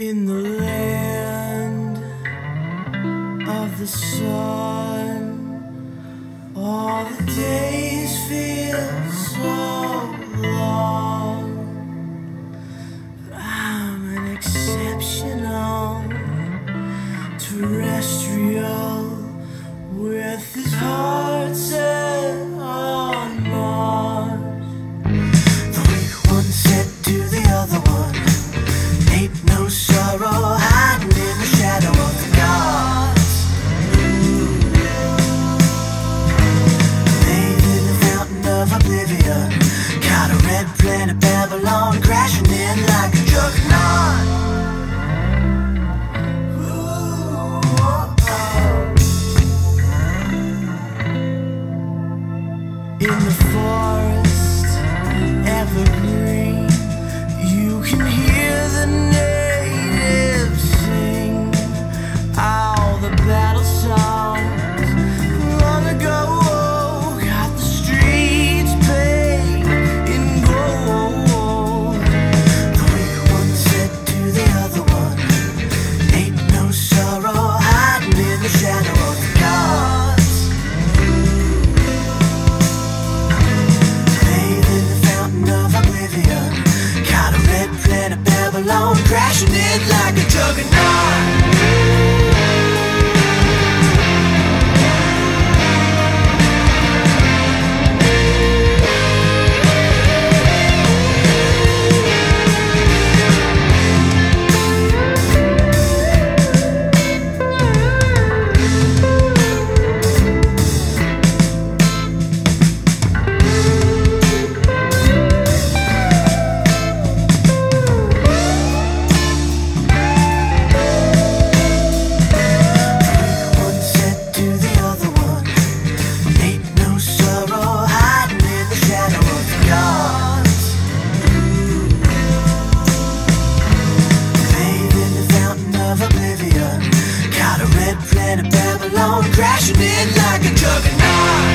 In the land of the sun, all the days feel so long, but I'm an exceptional terrestrial with his heart set on Mars. The weak one said to the other one, ain't no sorrow hiding in the shadow of the gods. Bathed in the fountain of oblivion, caught a red planet Babylon crashing in like a juggernaut. In the forest, evergreen, you can hear the natives sing all the battle songs long ago. Got the streets paved in gold. The weak one said to the other one, ain't no sorrow hiding in the shadow of the gods. Bathed in the fountain of oblivion, caught a red planet Babylon crashing in like a juggernaut. Planet Babylon crashing in like a juggernaut.